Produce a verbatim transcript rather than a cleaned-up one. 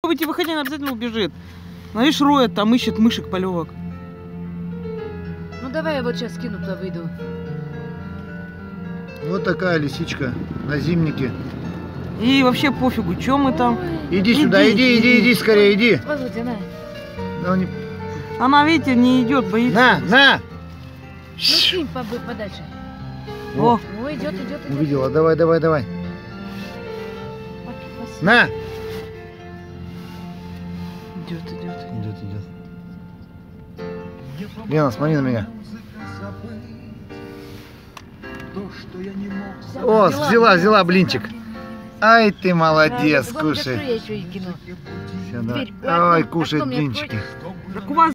попробуйте выходить, она обязательно убежит. Она, видишь, роет, там ищет мышек, полевок. Ну давай я вот сейчас скину, туда выйду. Вот такая лисичка на зимнике. И вообще пофигу, что мы там. Ой. Иди сюда, иди, иди, иди, скорее, иди. Володя, на. Да он не... Она, видите, не идет, боится. На, на! Ну кинь побы подальше. О, Ой, идет, идет, идет. Увидела, давай, давай, давай. На! идет, идет. Идет, идет. Лена, смотри на меня. О, взяла, взяла блинчик. Ай, ты молодец, Володя, кушай. я еще и кину. Всё, давай. Дверь, Ой, окно, кушает окно мне блинчики. Так у вас